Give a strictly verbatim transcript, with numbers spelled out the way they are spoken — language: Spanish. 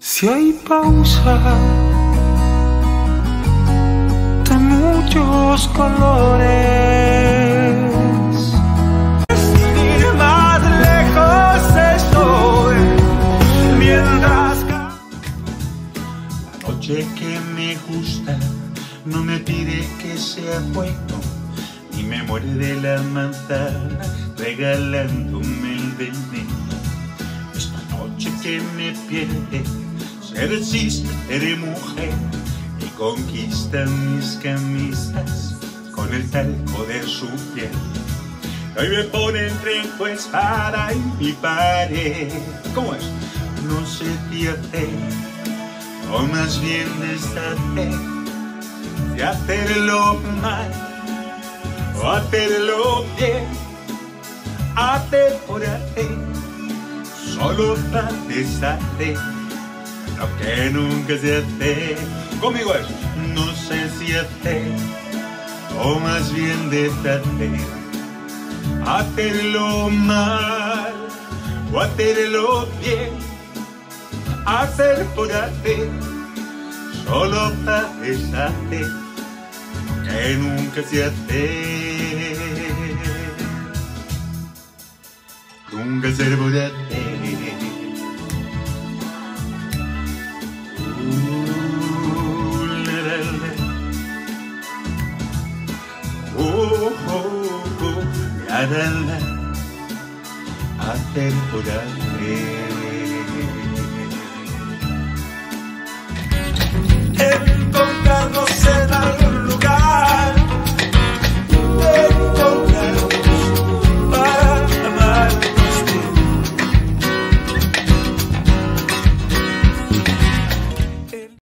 Si hay pausa de muchos colores, ir más lejos estoy, mientras la noche que me gusta no me pide que sea bueno, y me muerde la manzana regalándome el veneno. Esta noche que me pierde se resiste de mujer y conquista mis camisas con el talco de su piel. Hoy me pone entre tu espada y mi pared. ¿Cómo es? No sé qué hacer, o más bien deshacer, de hacerlo mal o hacerlo bien, hacer por hacer, solo para deshacer lo que nunca se hace. Conmigo es, no sé si hacer o más bien deshacer, hacerlo mal o hacerlo bien, hacer por hacer, solo para deshacer lo que nunca se hace. Nunca se puede hacer. Oh, oh, oh, la, la, la, hacer por hacer.